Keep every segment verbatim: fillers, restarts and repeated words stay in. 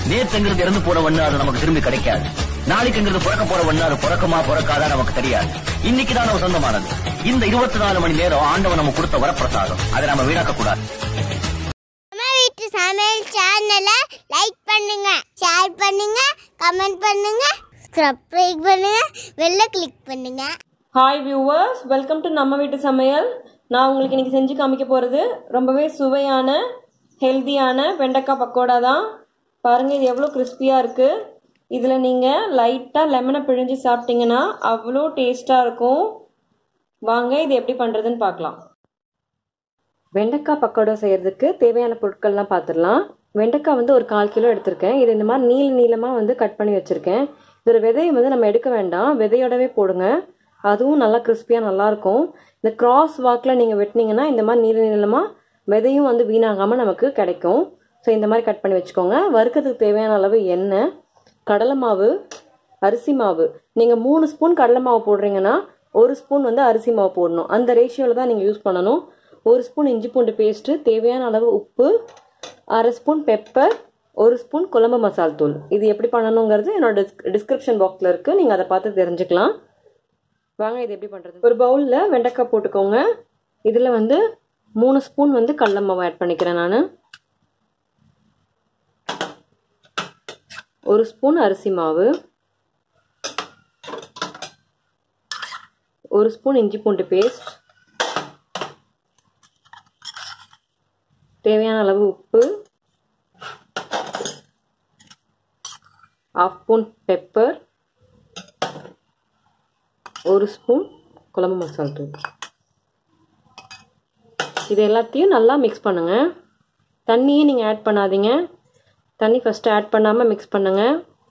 நேத்துங்கிறது இறந்து போற ஒண்ணு அது நமக்கு திரும்பி கிடைக்காது. நாளைக்குங்கிறது பிறக்க போற ஒண்ணு அது பிறக்குமா பிறக்காதா நமக்கு தெரியாது. இன்னைக்குதான் நம்ம சொந்தமானது. இந்த இருபத்தி நாலு மணி நேரம் ஆண்டவன் நம்ம கொடுத்த வரப்பிரசாதம். அதை நம்ம வீணாக்க கூடாது. சமையல் சேனலை லைக் பண்ணுங்க, ஷேர் பண்ணுங்க, கமெண்ட் பண்ணுங்க, சப்ஸ்கிரைப் பண்ணுங்க, பெல்ல கிளிக் பண்ணுங்க. ஹாய் வியூவர்ஸ், வெல்கம் டு நம்ம வீட்டு சமையல். நான் உங்களுக்கு இன்னைக்கு செஞ்சு காமிக்க போகிறது ரொம்பவே சுவையான ஹெல்த்தியான வெண்டைக்காய் பக்கோடா தான். பாருங்கள், இது எவ்வளோ கிறிஸ்பியாக இருக்குது. இதில் நீங்கள் லைட்டாக லெமனை பிழிஞ்சு சாப்பிட்டீங்கன்னா அவ்வளோ டேஸ்ட்டாக இருக்கும். வாங்க இது எப்படி பண்ணுறதுன்னு பார்க்கலாம். வெண்டைக்காய் பக்கோடா செய்கிறதுக்கு தேவையான பொருட்கள்லாம் பார்த்துடலாம். வெண்டைக்காய் வந்து ஒரு கால் கிலோ எடுத்திருக்கேன். இது இந்த மாதிரி நீள நீளமாக வந்து கட் பண்ணி வச்சுருக்கேன். இதோட விதையை வந்து நம்ம எடுக்க வேண்டாம், விதையோடவே போடுங்க. அதுவும் நல்லா கிறிஸ்பியாக நல்லாயிருக்கும். இந்த கிராஸ் வாக்கில் நீங்கள் வெட்டினீங்கன்னா இந்த மாதிரி நீள நீளமாக விதையும் வந்து வீணாகாமல் நமக்கு கிடைக்கும். ஸோ இந்த மாதிரி கட் பண்ணி வச்சுக்கோங்க. வறுக்கிறதுக்கு தேவையான அளவு எண்ணெய், கடலை மாவு, அரிசி மாவு. நீங்கள் மூணு ஸ்பூன் கடலை மாவு போடுறீங்கன்னா ஒரு ஸ்பூன் வந்து அரிசி மாவு போடணும். அந்த ரேஷியோவில் தான் நீங்கள் யூஸ் பண்ணணும். ஒரு ஸ்பூன் இஞ்சி பூண்டு பேஸ்ட்டு, தேவையான அளவு உப்பு, அரை ஸ்பூன் பெப்பர், ஒரு ஸ்பூன் குழம்பு மசால் தூள். இது எப்படி பண்ணணுங்கிறது என்னோட டிஸ்கிரிப்ஷன் பாக்ஸில் இருக்குது, நீங்கள் அதை பார்த்து தெரிஞ்சுக்கலாம். வாங்க இது எப்படி பண்ணுறது. ஒரு பவுலில் வெண்டைக்காய் போட்டுக்கோங்க. இதில் வந்து மூணு ஸ்பூன் வந்து கடலை மாவு ஆட் பண்ணிக்கிறேன் நான். ஒரு ஸ்பூன் அரிசி மாவு, ஒரு ஸ்பூன் இஞ்சி பூண்டு பேஸ்ட், தேவையான அளவு உப்பு, ஹாஃப் ஸ்பூன் பெப்பர், ஒரு ஸ்பூன் குழம்பு மசாலா தூள். இது எல்லாத்தையும் நல்லா மிக்ஸ் பண்ணுங்க. தண்ணியே நீங்கள் ஆட் பண்ணாதீங்க. தண்ணி ஃபஸ்ட்டு ஆட் பண்ணாமல் மிக்ஸ் பண்ணுங்க.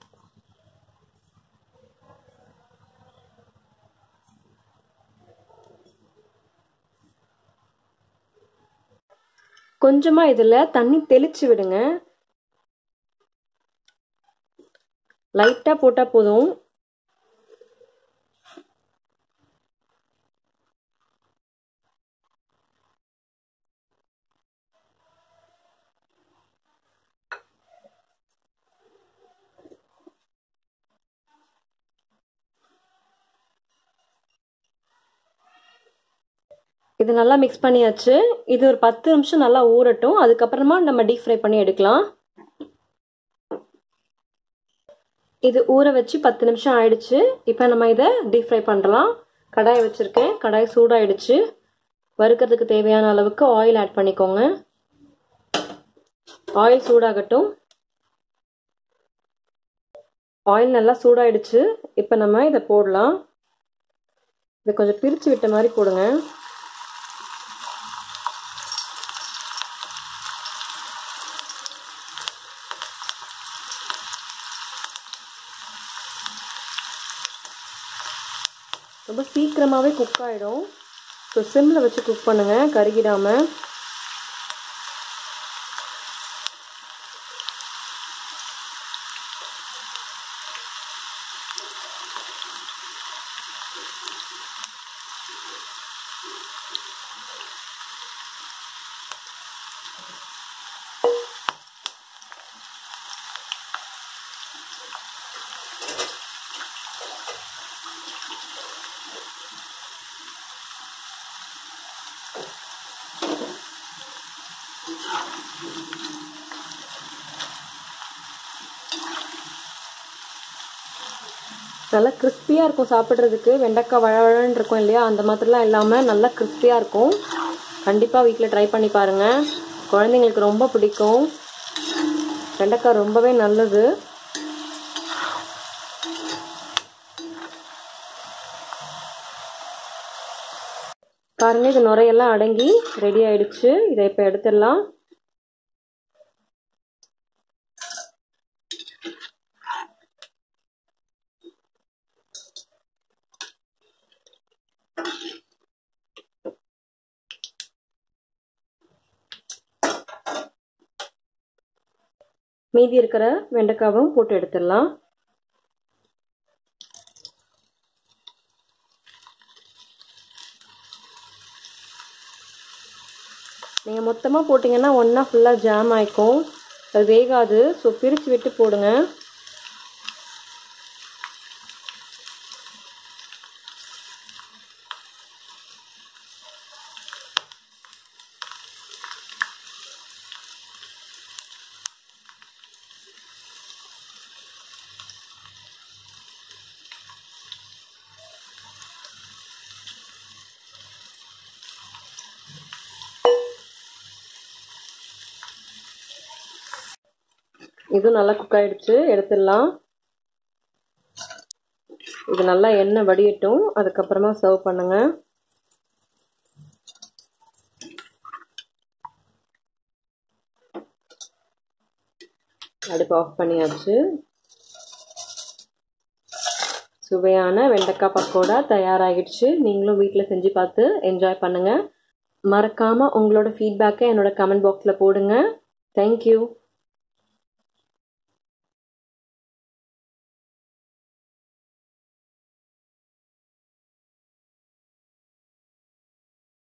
கொஞ்சமாக இதில் தண்ணி தெளித்து விடுங்க. லைட்டாக போட்டால் போதும். இது நல்லா மிக்ஸ் பண்ணியாச்சு. இது ஒரு பத்து நிமிஷம் நல்லா ஊறட்டும். அதுக்கப்புறமா நம்ம டீப் ஃப்ரை பண்ணி எடுக்கலாம். இது ஊற வச்சு பத்து நிமிஷம் ஆயிடுச்சு. இப்போ நம்ம இதை டீப் ஃப்ரை பண்ணலாம். கடாயை வச்சுருக்கேன். கடாய் சூடாயிடுச்சு. வறுக்கிறதுக்கு தேவையான அளவுக்கு ஆயில் ஆட் பண்ணிக்கோங்க. ஆயில் சூடாகட்டும். ஆயில் நல்லா சூடாயிடுச்சு. இப்போ நம்ம இதை போடலாம். இதை கொஞ்சம் பிரித்து விட்ட மாதிரி போடுங்க. ரொம்ப சீக்கிரமாகவே குக் ஆகிடும். ஸோ சிம்மில் வச்சு குக் பண்ணுங்கள், கருகிடாமல். நல்லா கிறிஸ்பியாக இருக்கும் சாப்பிட்றதுக்கு. வெண்டைக்காய் வழவழன்னு இருக்கும் இல்லையா, அந்த மாதிரிலாம் இல்லாமல் நல்லா கிறிஸ்பியாக இருக்கும். கண்டிப்பாக வீட்டில் ட்ரை பண்ணி பாருங்கள். குழந்தைங்களுக்கு ரொம்ப பிடிக்கும். வெண்டைக்காய் ரொம்பவே நல்லது. பாருங்கள், இது நுரையெல்லாம் அடங்கி ரெடி ஆயிடுச்சு. இதை இப்போ எடுத்துடலாம். மீதி இருக்கிற வெண்டைக்காவும் போட்டு எடுத்துடலாம். நீங்கள் மொத்தமாக போட்டிங்கன்னா ஒன்றா ஃபுல்லாக ஜாம் ஆகிக்கும். அது வேகாது. ஸோ பிரித்து விட்டு போடுங்க. இது நல்லா குக் ஆயிடுச்சு, எடுத்துடலாம். இது நல்லா எண்ணெய் வடியட்டும், அதுக்கப்புறமா சர்வ் பண்ணுங்க. அடுப்பு ஆஃப் பண்ணியாச்சு. சுவையான வெண்டைக்காய் பக்கோடா தயாராகிடுச்சு. நீங்களும் வீட்டில் செஞ்சு பார்த்து என்ஜாய் பண்ணுங்க. மறக்காம உங்களோட ஃபீட்பேக்கை என்னோட கமெண்ட் பாக்ஸில் போடுங்க. தேங்க்யூ.